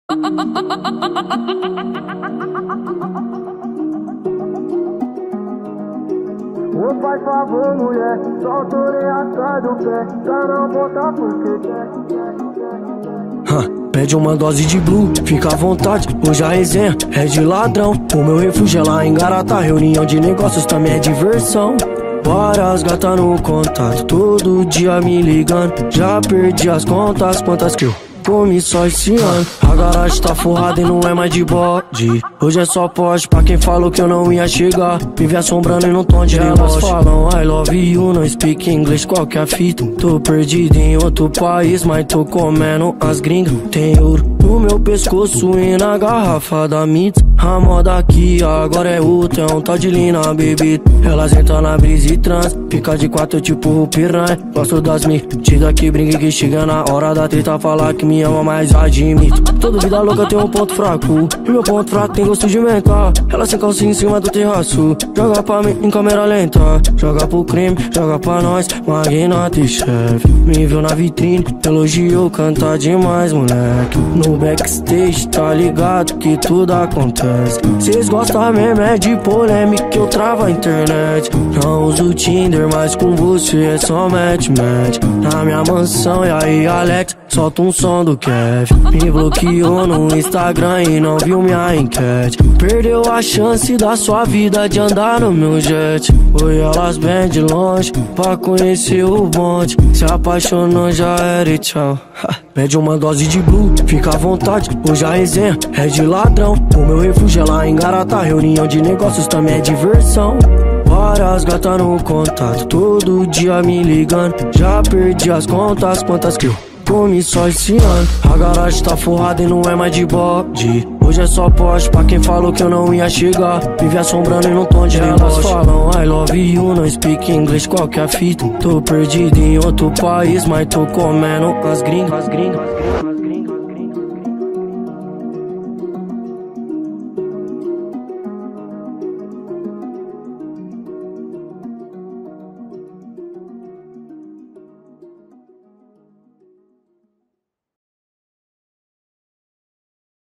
Ô faz favor, mulher, solta a orelha atrás do pé, pra não botar porque quer. Pede uma dose de blue, fica à vontade, hoje a resenha é de ladrão. O meu refúgio é lá em Garatá, reunião de negócios também é diversão. Várias gatas no contato, todo dia me ligando. Já perdi as contas, quantas que eu comi só esse ano. A garagem tá forrada e não é mais de bode. Hoje é só poste pra quem falou que eu não ia chegar. Vive assombrando e não tom de relógio. Elas falam I love you, não speak English, qual que é a fita? Tô perdido em outro país, mas tô comendo as gringas. Tem ouro no meu pescoço e na garrafa da Mitz. A moda aqui agora é outra, é um tal de Lina, baby. Elas entram na brisa e trans, fica de quatro tipo piranha. Gosto das metidas que brinca que chega na hora da treta. Falar que me ama, mas admito. Toda vida louca tem um ponto fraco, e meu ponto fraco tem gosto de menta. Ela sem calcinha em cima do terraço, joga pra mim em câmera lenta. Joga pro crime, joga pra nós, magnata e chefe. Me viu na vitrine, elogiou, canta demais, moleque. No backstage tá ligado que tudo acontece. Cês gostam mesmo é de polêmica, que eu travo a internet. Não uso Tinder, mas com você é só match. Na minha mansão, e aí Alex, solta um som do Kev. Me bloqueou no Instagram e não viu minha enquete. Perdeu a chance da sua vida de andar no meu jet. Foi elas bem de longe, pra conhecer o bonde. Se apaixonou, já era e tchau. Pede uma dose de blue, fica à vontade, hoje a resenha é de ladrão. O meu refúgio é lá em Garatá, reunião de negócios também é diversão. Várias gatas no contato, todo dia me ligando. Já perdi as contas, quantas que eu comi só esse ano. A garagem tá forrada e não é mais de bode. Hoje é só poste pra quem falou que eu não ia chegar. Vive assombrando e não tom de relógio. Elas falam I love you, não speak English, qual que é a fita? Tô perdido em outro país, mas tô comendo as gringas.